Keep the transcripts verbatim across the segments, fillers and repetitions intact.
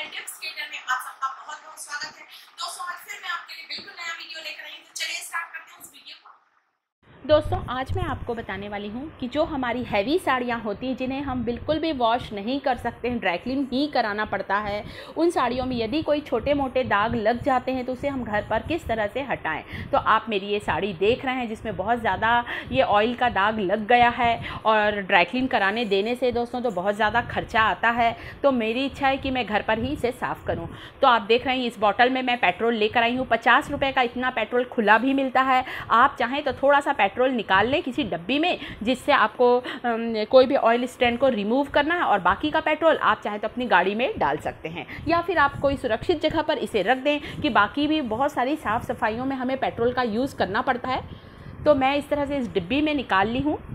Channel tips creator में आप सबका बहुत बहुत स्वागत है। दोस्तों आज फिर मैं आपके लिए बिल्कुल नया वीडियो लेकर आई हूँ, तो चलिए स्टार्ट करते हैं इस वीडियो को। दोस्तों आज मैं आपको बताने वाली हूँ कि जो हमारी हैवी साड़ियाँ होती हैं जिन्हें हम बिल्कुल भी वॉश नहीं कर सकते हैं, ड्राई क्लीन ही कराना पड़ता है, उन साड़ियों में यदि कोई छोटे मोटे दाग लग जाते हैं तो उसे हम घर पर किस तरह से हटाएं। तो आप मेरी ये साड़ी देख रहे हैं जिसमें बहुत ज़्यादा ये ऑयल का दाग लग गया है और ड्राई क्लीन कराने देने से दोस्तों तो बहुत ज़्यादा खर्चा आता है। तो मेरी इच्छा है कि मैं घर पर ही इसे साफ़ करूँ। तो आप देख रहे हैं इस बॉटल में मैं पेट्रोल लेकर आई हूँ। पचास रुपये का इतना पेट्रोल खुला भी मिलता है। आप चाहें तो थोड़ा सा पेट्रोल निकाल लें किसी डब्बी में, जिससे आपको कोई भी ऑयल स्टैंड को रिमूव करना है, और बाकी का पेट्रोल आप चाहें तो अपनी गाड़ी में डाल सकते हैं, या फिर आप कोई सुरक्षित जगह पर इसे रख दें कि बाकी भी बहुत सारी साफ़ सफाइयों में हमें पेट्रोल का यूज़ करना पड़ता है। तो मैं इस तरह से इस डिब्बी में निकाल ली हूँ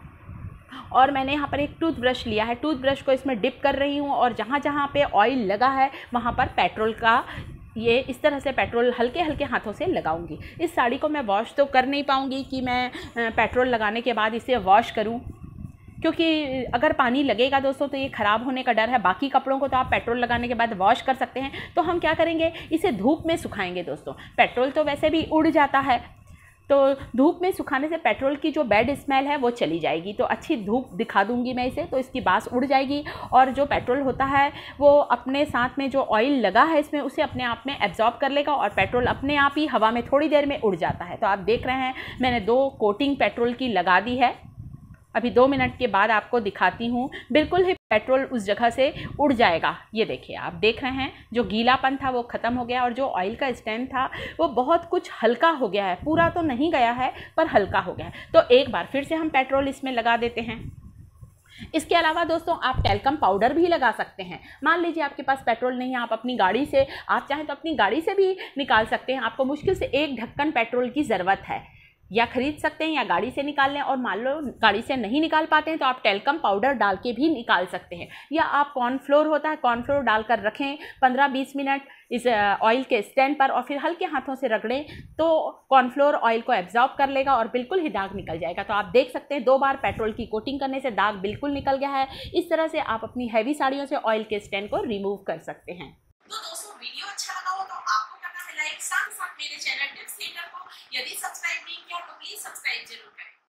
और मैंने यहाँ पर एक टूथब्रश लिया है। टूथब्रश को इसमें डिप कर रही हूँ और जहाँ जहाँ पे ऑयल लगा है वहाँ पर पेट्रोल का ये इस तरह से पेट्रोल हल्के हल्के हाथों से लगाऊंगी। इस साड़ी को मैं वॉश तो कर नहीं पाऊंगी कि मैं पेट्रोल लगाने के बाद इसे वॉश करूं, क्योंकि अगर पानी लगेगा दोस्तों तो ये ख़राब होने का डर है। बाकी कपड़ों को तो आप पेट्रोल लगाने के बाद वॉश कर सकते हैं। तो हम क्या करेंगे, इसे धूप में सुखाएंगे दोस्तों। पेट्रोल तो वैसे भी उड़ जाता है, तो धूप में सुखाने से पेट्रोल की जो बैड स्मेल है वो चली जाएगी। तो अच्छी धूप दिखा दूंगी मैं इसे, तो इसकी बास उड़ जाएगी और जो पेट्रोल होता है वो अपने साथ में जो ऑयल लगा है इसमें उसे अपने आप में एब्जॉर्ब कर लेगा और पेट्रोल अपने आप ही हवा में थोड़ी देर में उड़ जाता है। तो आप देख रहे हैं मैंने दो कोटिंग पेट्रोल की लगा दी है। अभी दो मिनट के बाद आपको दिखाती हूँ, बिल्कुल ही पेट्रोल उस जगह से उड़ जाएगा। ये देखिए, आप देख रहे हैं जो गीलापन था वो ख़त्म हो गया और जो ऑयल का स्टैंड था वो बहुत कुछ हल्का हो गया है। पूरा तो नहीं गया है पर हल्का हो गया है। तो एक बार फिर से हम पेट्रोल इसमें लगा देते हैं। इसके अलावा दोस्तों आप टैल्कम पाउडर भी लगा सकते हैं। मान लीजिए आपके पास पेट्रोल नहीं है, आप अपनी गाड़ी से, आप चाहें तो अपनी गाड़ी से भी निकाल सकते हैं। आपको मुश्किल से एक ढक्कन पेट्रोल की ज़रूरत है, या खरीद सकते हैं या गाड़ी से निकाल लें। और मान लो गाड़ी से नहीं निकाल पाते हैं तो आप टैल्कम पाउडर डाल के भी निकाल सकते हैं, या आप कॉर्नफ्लोर होता है कॉर्नफ्लोर डालकर रखें पंद्रह बीस मिनट इस ऑयल के स्टैंड पर और फिर हल्के हाथों से रगड़ें तो कॉर्नफ्लोर ऑयल को एब्जॉर्ब कर लेगा और बिल्कुल ही दाग निकल जाएगा। तो आप देख सकते हैं दो बार पेट्रोल की कोटिंग करने से दाग बिल्कुल निकल गया है। इस तरह से आप अपनी हैवी साड़ियों से ऑयल के स्टैंड को रिमूव कर सकते हैं। तो दोस्तों वीडियो अच्छा लगा हो तो आपको करना है लाइक, साथ साथ मेरे चैनल टिप्स क्रिएटर को यदि सब्सक्राइब नहीं किया तो प्लीज सब्सक्राइब जरूर करें।